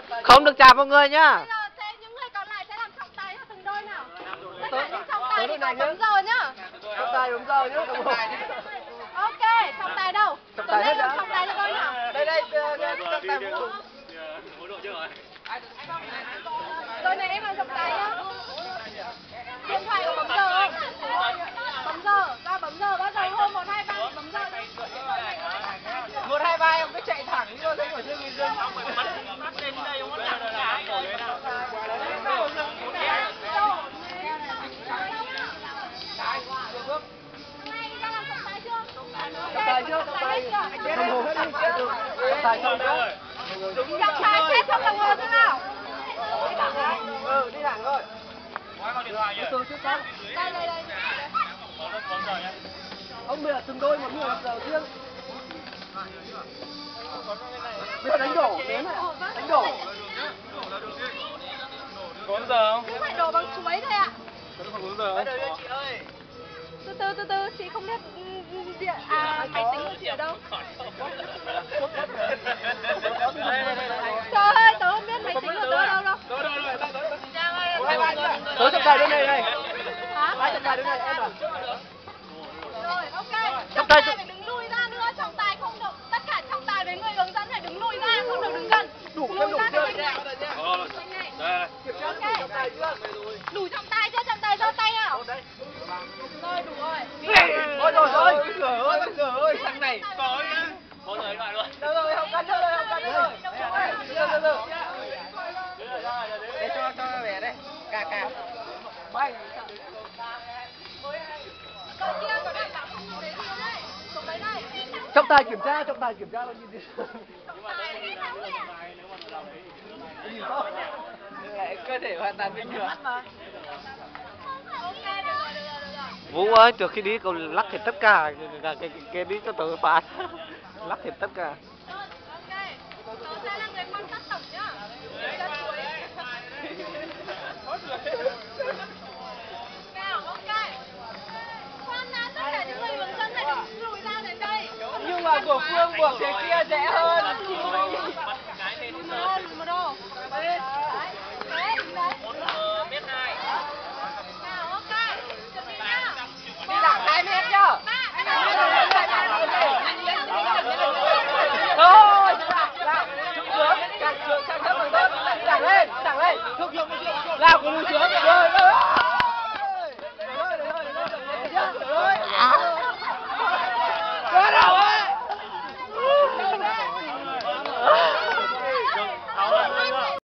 Không được chạm vào người nhá. Bây giờ sẽ những người còn lại sẽ làm trọng tài cho từng đôi nào. Tất cả những trọng tài thì có bấm giờ nhá. Trọng tài bấm giờ nhá. Ok, trọng tài đâu? Trọng tài hết đã. Trọng tài cho đôi nào. Đây trọng tài Vũ. Đôi này em làm trọng tài nhá. Điện thoại có bấm giờ không? Bấm giờ, ra bấm giờ bao giờ hôm 1, 2, 3 bấm giờ nhá. 1, 2, 3 em cứ chạy thẳng đi thôi, thấy của Dương thì Dương. Mắt lên đây ông đặt cái rồi. Trọng tài chưa? Trọng tài đồng hồ hết đi. Trọng tài xong đã. Trọng tài chết trong đồng hồ thế nào? Đi thẳng thôi. Có điện thoại chưa? Đây. Bấm giờ nhá. Ông bây giờ từng đôi một giờ riêng. Bây giờ đánh đổ đến này. Đánh đổ. Có giờ không? Không phải đổ bằng chuối thôi ạ. Có giờ không? Chị ơi. Từ từ, chị không biết điện máy tính của chị ở đâu. Trời ơi, tớ không biết máy tính của tớ đâu đâu. Tớ trọng tài đến đây này. Hả? Ai trọng tài đến đây em à? Rồi, ok. Trọng tài phải đứng lui ra nữa, trọng tài không được. Tất cả trọng tài với người hướng dẫn phải đứng lui ra, không được đứng gần. Đủ Lùi ra chưa? cái này. Đây. Kiểm tra đủ trọng tài chưa? Đủ trọng tài chưa? Trọng tài giơ tay nào. Rồi, đủ rồi. Ôi trời ơi, thằng này. Có nhá. Có giờ điện thoại luôn. Đâu rồi, không cần nữa rồi. Để cho vẻ đây. Cả. Bay. Còn kia có đảm bảo không dùng đến kia đây. Dùng đấy đây. Trọng tài kiểm tra bao nhiêu tiền. Trọng tài đi thắng rồi ạ. Nhìn không? Cơ thể hoàn toàn bình thường. Ok, được rồi. Vũ ơi, trước khi đi cậu lắc hết tất cả cái đi cho tớ phạt. Lắc hết tất cả. Ok. Tớ sẽ là người quan sát tổng nhá. Chân chuối. Nào, ok. Khoan đã, tất cả những người hướng dẫn phải đứng lùi ra đến đây. Nhưng mà của Phương buộc thế kia dễ hơn. Một đô. Đấy. Mét 2. Nào, ok. Chuẩn bị nhá. Đi thẳng 2 mét nhá. Thôi, xuống, càng thấp càng tốt. Thẳng lên, thúc xuống. Nào, cùng xuống. Rồi.